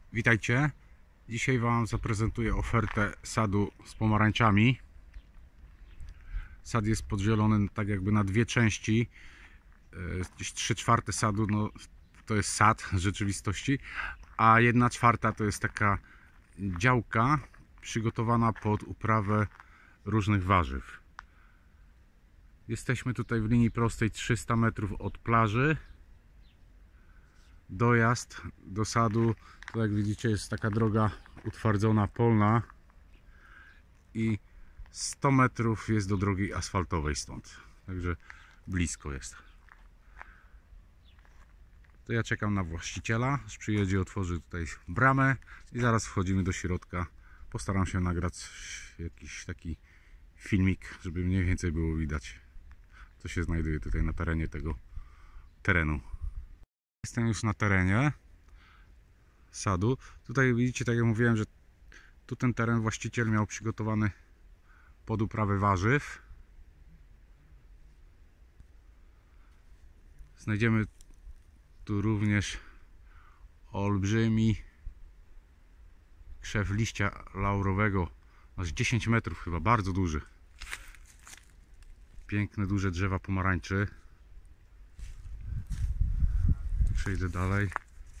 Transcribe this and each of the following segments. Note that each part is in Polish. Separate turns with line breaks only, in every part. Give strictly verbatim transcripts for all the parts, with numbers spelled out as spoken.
Witajcie. Dzisiaj Wam zaprezentuję ofertę sadu z pomarańczami. Sad jest podzielony tak jakby na dwie części. Gdzieś trzy czwarte sadu no, to jest sad w rzeczywistości, a jedna czwarta to jest taka działka przygotowana pod uprawę różnych warzyw. Jesteśmy tutaj w linii prostej trzysta metrów od plaży. Dojazd do sadu, to jak widzicie, jest taka droga utwardzona, polna i sto metrów jest do drogi asfaltowej stąd, także blisko jest. To ja czekam na właściciela, aż przyjedzie, otworzy tutaj bramę i zaraz wchodzimy do środka. Postaram się nagrać jakiś taki filmik, żeby mniej więcej było widać, co się znajduje tutaj na terenie tego terenu. Jestem już na terenie sadu. Tutaj widzicie, tak jak mówiłem, że tu ten teren właściciel miał przygotowany pod uprawę warzyw. Znajdziemy tu również olbrzymi krzew liścia laurowego, aż dziesięć metrów chyba, bardzo duży. Piękne, duże drzewa pomarańczy. Przejdę dalej.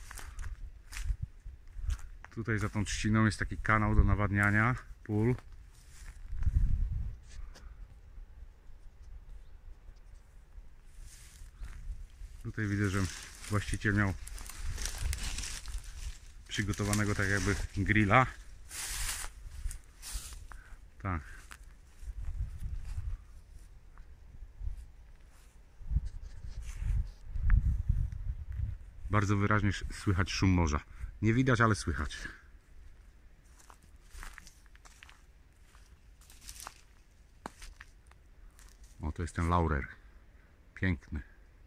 Tutaj za tą trzciną jest taki kanał do nawadniania pól. Tutaj widzę, że właściciel miał przygotowanego tak jakby grilla. Tak. Bardzo wyraźnie słychać szum morza. Nie widać, ale słychać. O, to jest ten laurer. Piękny.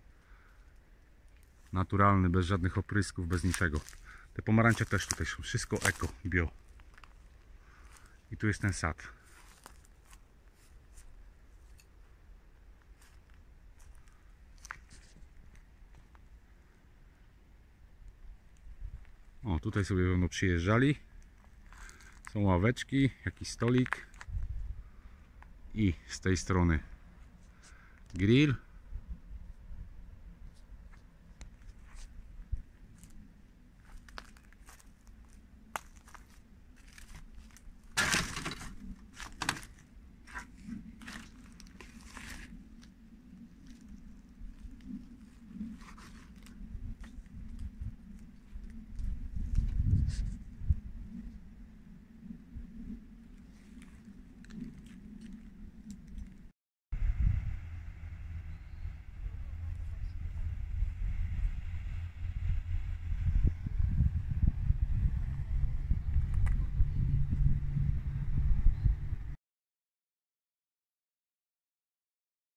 Naturalny, bez żadnych oprysków, bez niczego. Te pomarańcze też tutaj są. Wszystko eko, bio. I tu jest ten sad. O, tutaj sobie będą przyjeżdżali. Są ławeczki, jakiś stolik. I z tej strony grill.